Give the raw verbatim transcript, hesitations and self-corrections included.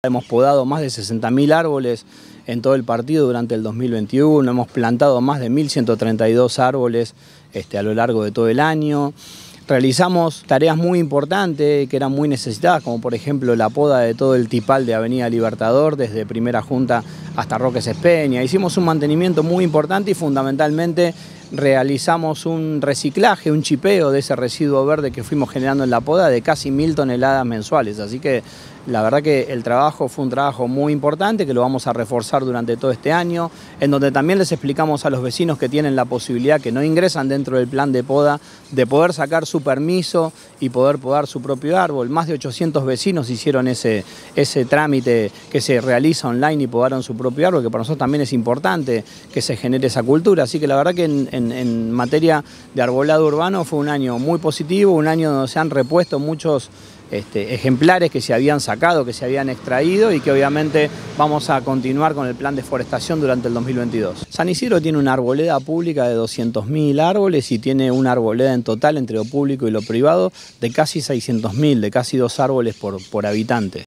Hemos podado más de sesenta mil árboles en todo el partido durante el dos mil veintiuno, hemos plantado más de mil ciento treinta y dos árboles este, a lo largo de todo el año. Realizamos tareas muy importantes que eran muy necesitadas, como por ejemplo la poda de todo el tipal de Avenida Libertador, desde Primera Junta hasta Roque Sespeña. Hicimos un mantenimiento muy importante y fundamentalmente realizamos un reciclaje, un chipeo de ese residuo verde que fuimos generando en la poda de casi mil toneladas mensuales. Así que la verdad que el trabajo fue un trabajo muy importante que lo vamos a reforzar durante todo este año, en donde también les explicamos a los vecinos que tienen la posibilidad, que no ingresan dentro del plan de poda, de poder sacar su permiso y poder podar su propio árbol. Más de ochocientos vecinos hicieron ese, ese trámite que se realiza online y podaron su propio árbol, que para nosotros también es importante que se genere esa cultura. Así que la verdad que en, en, en materia de arbolado urbano fue un año muy positivo, un año donde se han repuesto muchos Este, ejemplares que se habían sacado, que se habían extraído y que obviamente vamos a continuar con el plan de forestación durante el dos mil veintidós. San Isidro tiene una arboleda pública de doscientos mil árboles y tiene una arboleda en total entre lo público y lo privado de casi seiscientos mil, de casi dos árboles por, por habitante.